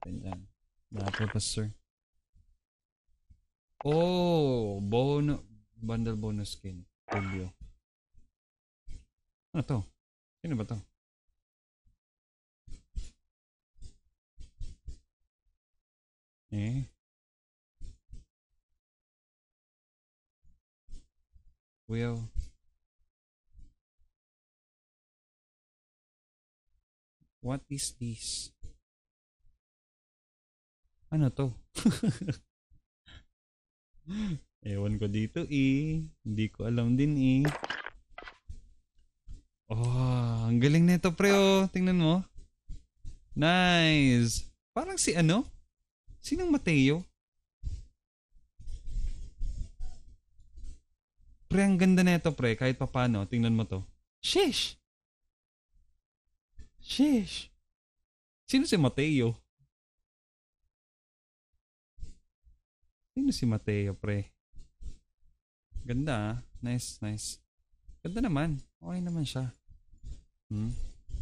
natin dyan. Battle Pass, sir. Oh, bundle bonus skin. Review. Ano to? Sino ba to? Eh? Well. What is this? Ano to? Ewan ko dito eh. Hindi ko alam din eh. Oh, ang galing nito pre oh. Tingnan mo. Nice. Parang si ano? Sinong Mateo? Pre, ang ganda nito pre. Kahit papano. Tingnan mo to. Sheesh! Sheesh! Sino si Mateo? Sino si Mateo pre? Ganda ah. Nice, nice. Ganda naman. Okay naman siya. Hmm?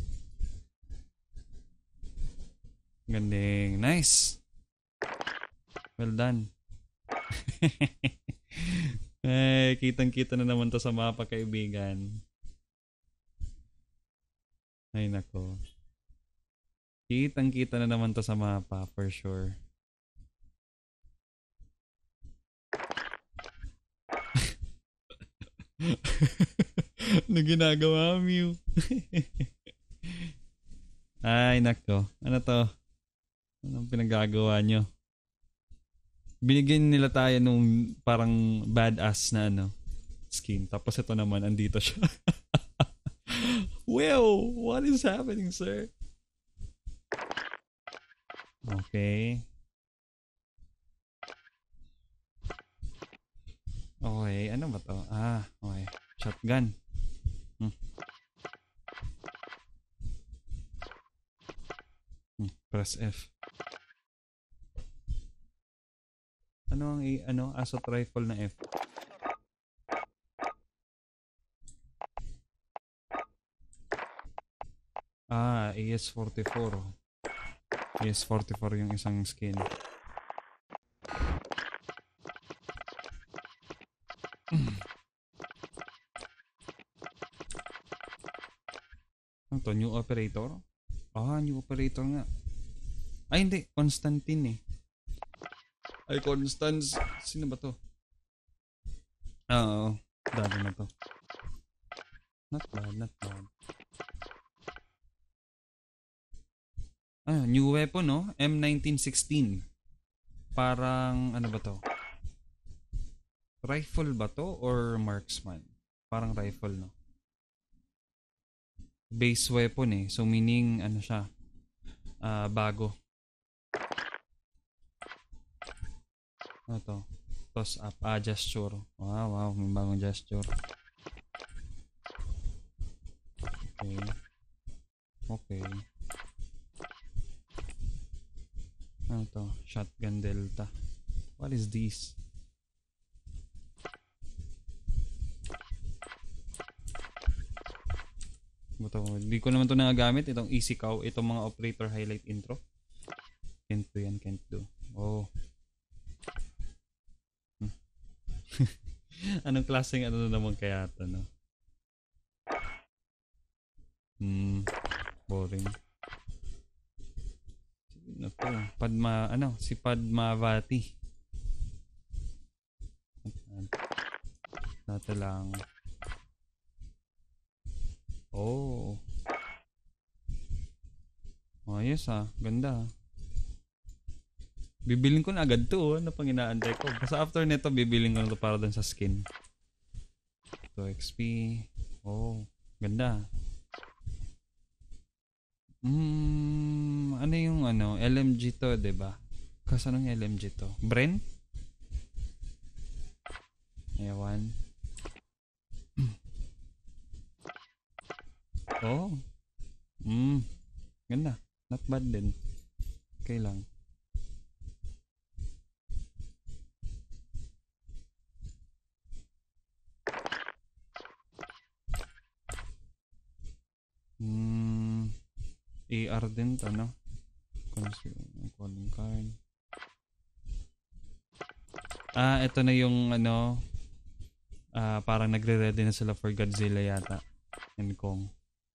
Ganding. Nice. Well done. Ay, kitang-kita na naman to sa mapa, kaibigan. Ay, nako. Kitang-kita na naman to sa mapa, for sure. Ano ginagawa, Mew? Ay, nako. Ano to? Anong pinagagawa nyo? Binigyan nila tayo nung parang badass na ano, skin. Tapos ito naman, andito siya. Well, what is happening, sir? Okay. Okay, ano ba to? Ah, okay. Shotgun. Press F. Ano ang assault rifle na F? Ah, AS44. AS44 yung isang skin. Ano to? New operator? Ah, new operator nga. Ay, hindi. Constantine eh. Ay, Constance. Sino ba to? Oo. Dado na to. Not bad, not bad. Ah, new weapon, no? M1916. Parang, ano ba to? Rifle ba to or marksman? Parang rifle, no? Base weapon eh. So, meaning, ano siya? Bago. Ano to? Toss up. Ah, gesture. Wow, wow. May bagong gesture. Okay. Okay. Ano to? Shotgun Delta. What is this? Hindi ko naman to nagagamit. Itong easy cow. Itong mga operator highlight intro. Can't do yan. Can't do. Oh. Anong klaseng ano naman kaya ito, no? Boring. Ano to? Si Padmavati. Dati lang. Oh. Ayos ah. Ganda. Bibilin ko na agad to. Ano pang inaantay ko? Basta after nito, bibilin ko na to para dun sa skin. 2 XP. Oh. Ganda. Ano yung LMG to, 'di ba? Kasi anong LMG to? Bren? Ewan. Oh. Ganda. Not bad din. Okay lang. AR din to, no? Calling card. Ito na yung ano, parang nagre-ready na sila for Godzilla yata. And Kong.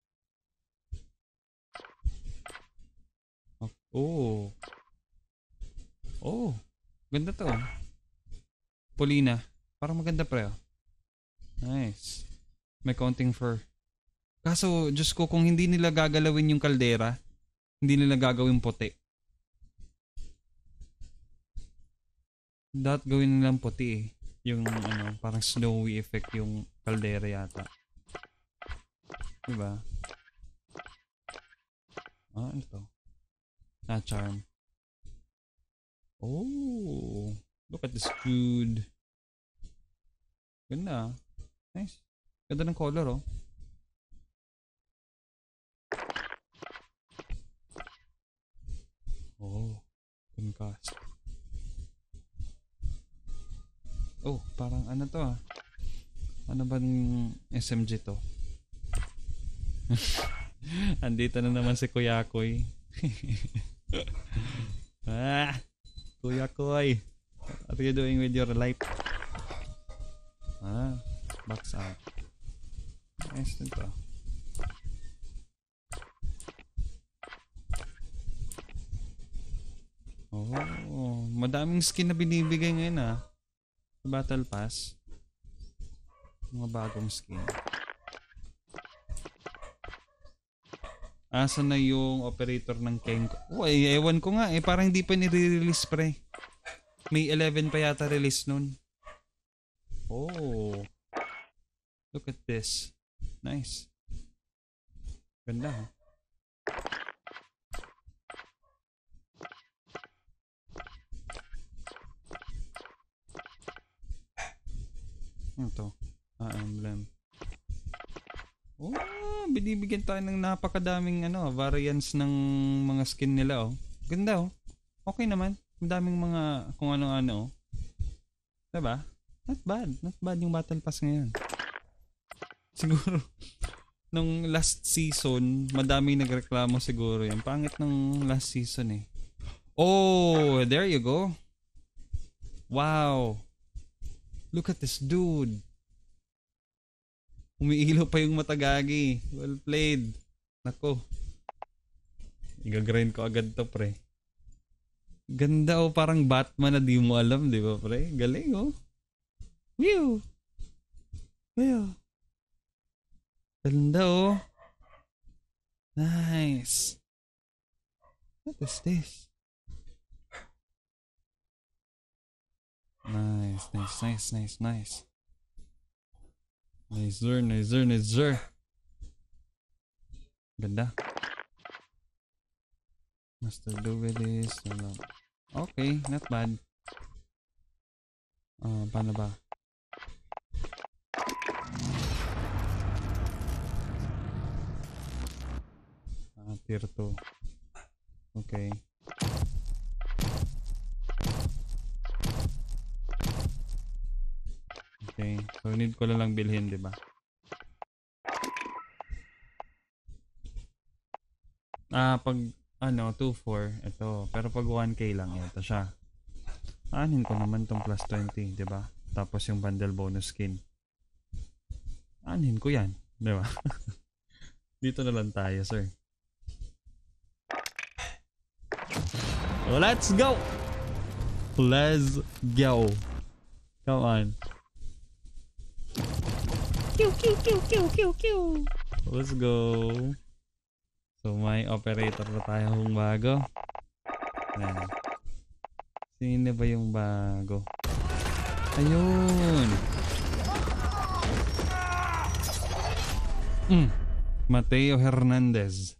Oh. Oh. Ganda to. Polina. Parang maganda pre. Nice. May counting fur. Kaso, Diyos ko, kung hindi nila gagalawin yung kaldera, hindi nila gagawin puti. Dapat gawin nilang puti eh. Yung ano, parang snowy effect yung kaldera yata. Diba? Ano to? Charm. Oh, look at this food. Ganda. Nice. Ganda ng color oh. Oh, concast. Oh, parang ano to ah. Ano ba ng SMG to? Andito na naman si Kuya Koy. Kuya Koy. What are you doing with your life? Box out. Nice din to. Oh, madaming skin na binibigay ngayon ah. Battle Pass. Mga bagong skin. Asa na yung operator ng Kenko? Oh, ewan ko nga eh. Parang hindi pa nire-release pre. May 11 pa yata release nun. Oh. Look at this. Nice. Ganda ha. Ano to? Emblem. Oh, binibigyan tayo ng napakadaming ano, variants ng mga skin nila oh. Ganda oh. Okay naman. Madaming mga kung ano-ano oh. Diba? Not bad. Not bad yung Battle Pass ngayon. Siguro nung last season, madaming nagreklamo siguro yan. Pangit ng last season eh. Oh, there you go. Wow. Look at this dude. Umiilaw pa yung matagagi. Well played. Nako. Igagrind ko agad to pre. Ganda oh, parang Batman na di mo alam, di ba pre? Galing oh. Whew. Whew. Ganda oh. Nice. What is this? Nice, nice, nice, nice, nice. Nicer, nicer, nicer. Ganda. Master do with this. Okay, not bad. Paano ba? Tier 2. Okay. Okay. So need ko lang bilhin, 'di ba? Pag ano 2-4 ito, pero pag 1k lang ito siya. Anin ko naman tong plus 20, 'di ba? Tapos yung bundle bonus skin. Anin ko 'yan, 'di ba? Dito na lang tayo, sir. Let's go. Let's go. Come on. Kill, kill, kill, kill, kill, kill. Let's go. So may operator na tayong bago. Ayan. Sino ba yung bago? Ayun. Mateo Hernandez.